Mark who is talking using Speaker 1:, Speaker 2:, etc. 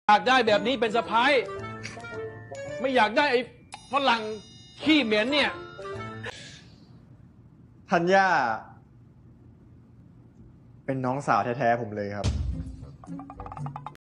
Speaker 1: อยากได้แบบนี้เป็นสะพ้ายไม่อยากได้ไอ้ฝรั่งขี้เหม็นเนี่ย
Speaker 2: ธัญญาเป็นน้องสาวแท้ๆผมเลยครับ